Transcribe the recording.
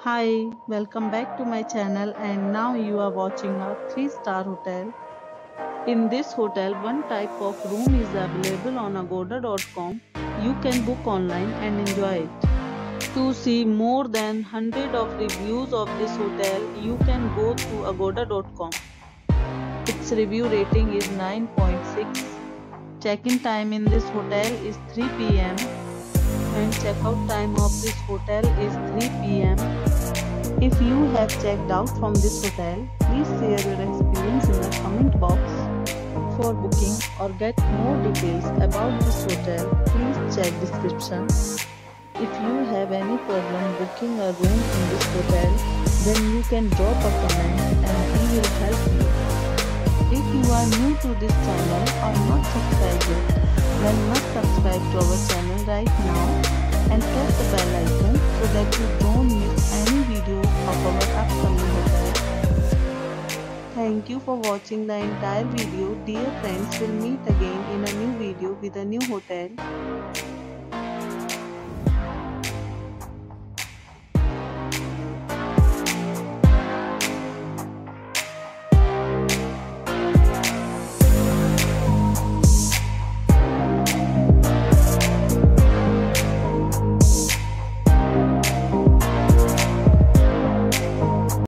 Hi, welcome back to my channel and now you are watching a 3-star hotel. In this hotel, one type of room is available on agoda.com. You can book online and enjoy it. To see more than 100 of reviews of this hotel, you can go to agoda.com. Its review rating is 9.6. Check-in time in this hotel is 3 p.m. and check-out time of this hotel is 3 p.m. If you have checked out from this hotel, please share your experience in the comment box. For booking or get more details about this hotel, please check description. If you have any problem booking a room in this hotel, then you can drop a comment and we will help you. If you are new to this channel or not subscribed yet, then must subscribe to our channel right now and press the bell icon so that you don't miss any video of our upcoming hotel. Thank you for watching the entire video. Dear friends, we'll meet again in a new video with a new hotel.